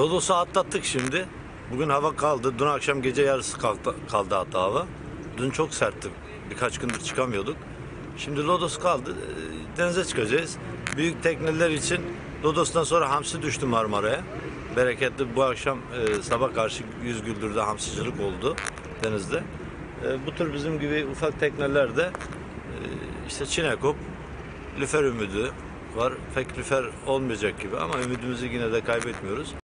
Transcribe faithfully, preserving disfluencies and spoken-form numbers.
Lodos'u atlattık şimdi. Bugün hava kaldı. Dün akşam gece yarısı kaldı, kaldı hatta hava. Dün çok sertti. Birkaç gündür çıkamıyorduk. Şimdi Lodos kaldı. Denize çıkacağız. Büyük tekneler için Lodos'tan sonra hamsi düştü Marmara'ya. Bereketli bu akşam e, sabah karşı yüz güldürde hamsicilik oldu denizde. E, bu tür bizim gibi ufak teknelerde e, işte Çinekop, lüfer ümidi var. Pek lüfer olmayacak gibi ama ümidimizi yine de kaybetmiyoruz.